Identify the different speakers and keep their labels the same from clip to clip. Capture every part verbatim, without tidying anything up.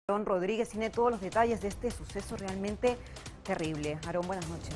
Speaker 1: Aarón Rodríguez tiene todos los detalles de este suceso realmente terrible. Aarón, buenas noches.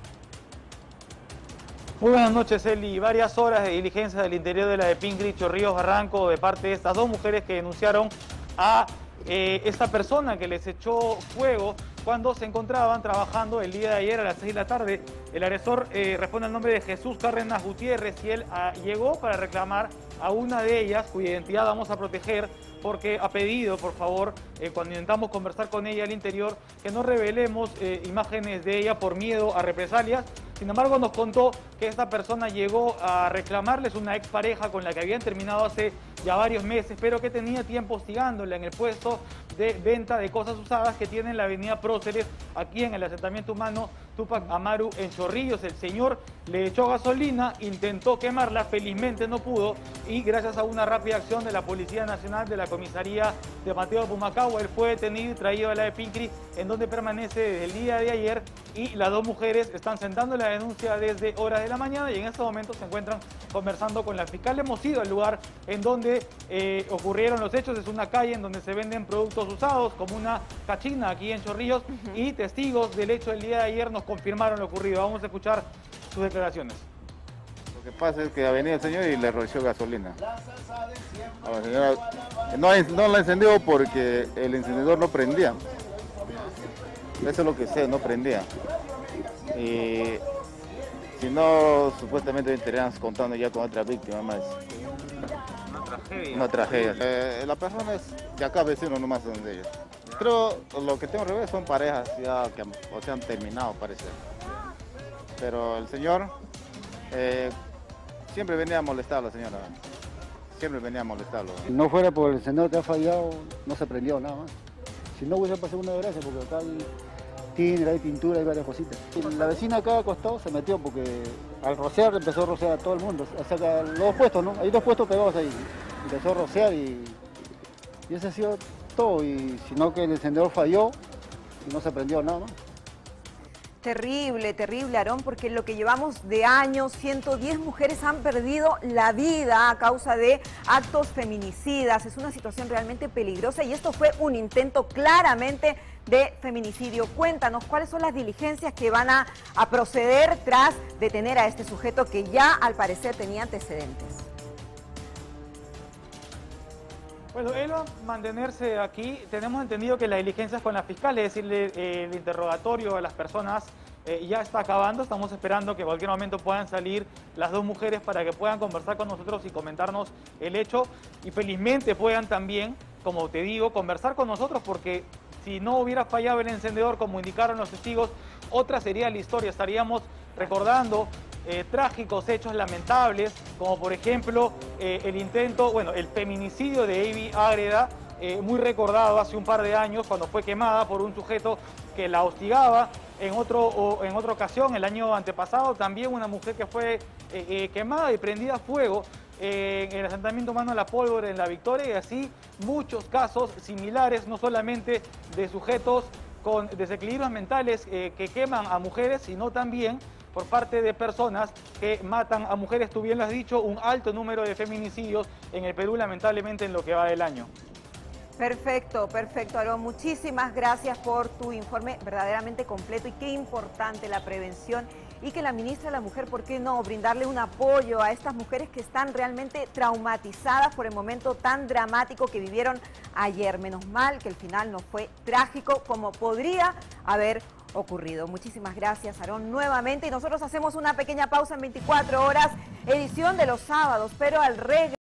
Speaker 2: Muy buenas noches, Eli. Varias horas de diligencia del interior de la de Pincri, Chorrillos, Barranco, de parte de estas dos mujeres que denunciaron a eh, esta persona que les echó fuego cuando se encontraban trabajando el día de ayer a las seis de la tarde. El agresor eh, responde al nombre de Jesús Cárdenas Gutiérrez y él ah, llegó para reclamar a una de ellas, cuya identidad vamos a proteger, porque ha pedido, por favor, eh, cuando intentamos conversar con ella al interior, que no revelemos eh, imágenes de ella por miedo a represalias. Sin embargo, nos contó que esta persona llegó a reclamarles una expareja con la que habían terminado hace ya varios meses, pero que tenía tiempo hostigándola en el puesto de venta de cosas usadas que tiene en la avenida Próceres, aquí en el asentamiento humano Túpac Amaru en Chorrillos. El señor le echó gasolina, intentó quemarla, felizmente no pudo, y gracias a una rápida acción de la Policía Nacional de la comisaría de Mateo Pumacahua, él fue detenido y traído a la de Pincri, en donde permanece desde el día de ayer, y las dos mujeres están sentando la denuncia desde horas de la mañana y en estos momentos se encuentran conversando con la fiscal. Hemos ido al lugar en donde eh, ocurrieron los hechos. Es una calle en donde se venden productos usados, como una cachina aquí en Chorrillos, uh-huh. y testigos del hecho del día de ayer nos confirmaron lo ocurrido. Vamos a escuchar sus declaraciones.
Speaker 3: Lo que pasa es que ha venido el señor y le roció gasolina. A la señora, no, no la encendió porque el encendedor no prendía. Eso es lo que sé, no prendía. Y si no, supuestamente estarían contando ya con otra víctima más.
Speaker 2: Una tragedia.
Speaker 3: Una tragedia. Eh, la persona es de acá, vecino nomás son de ellos. Creo lo que tengo al revés son parejas ya que o sea, han terminado, parece. Pero el señor eh, siempre venía a molestar a la señora. Siempre venía a molestarlo.
Speaker 4: Si no fuera por el encendedor que ha fallado, no se prendió nada más. Si no hubiese pasado una desgracia, porque acá hay tiner, hay pintura, hay varias cositas. La vecina acá acostado se metió porque al rociar empezó a rociar a todo el mundo. O sea, los dos puestos, ¿no? Hay dos puestos pegados ahí. Empezó a rociar y, y ese ha sido todo. Y sino que el encendedor falló y no se prendió nada más.
Speaker 1: Terrible, terrible, Aarón, porque lo que llevamos de años, ciento diez mujeres han perdido la vida a causa de actos feminicidas. Es una situación realmente peligrosa y esto fue un intento claramente de feminicidio. Cuéntanos cuáles son las diligencias que van a, a proceder tras detener a este sujeto que ya al parecer tenía antecedentes.
Speaker 2: Bueno, él va a mantenerse aquí. Tenemos entendido que la diligencia es con la fiscal, es decir, eh, el interrogatorio a las personas eh, ya está acabando. Estamos esperando que en cualquier momento puedan salir las dos mujeres para que puedan conversar con nosotros y comentarnos el hecho. Y felizmente puedan también, como te digo, conversar con nosotros, porque si no hubiera fallado el encendedor, como indicaron los testigos, otra sería la historia. Estaríamos recordando Eh, trágicos hechos lamentables, como por ejemplo eh, el intento, bueno, el feminicidio de Avi Ágreda, eh, muy recordado hace un par de años cuando fue quemada por un sujeto que la hostigaba. En, otro, o, en otra ocasión, el año antepasado, también una mujer que fue eh, eh, quemada y prendida a fuego eh, en el asentamiento humano La Pólvora en La Victoria, y así muchos casos similares, no solamente de sujetos con desequilibrios mentales eh, que queman a mujeres, sino también por parte de personas que matan a mujeres. Tú bien lo has dicho, un alto número de feminicidios en el Perú, lamentablemente, en lo que va del año.
Speaker 1: Perfecto, perfecto, Aarón. Muchísimas gracias por tu informe verdaderamente completo, y qué importante la prevención y que la ministra de la Mujer, ¿por qué no?, brindarle un apoyo a estas mujeres que están realmente traumatizadas por el momento tan dramático que vivieron ayer. Menos mal que el final no fue trágico como podría haber ocurrido. Muchísimas gracias, Aarón, nuevamente. Y nosotros hacemos una pequeña pausa en veinticuatro horas, edición de los sábados, pero al regreso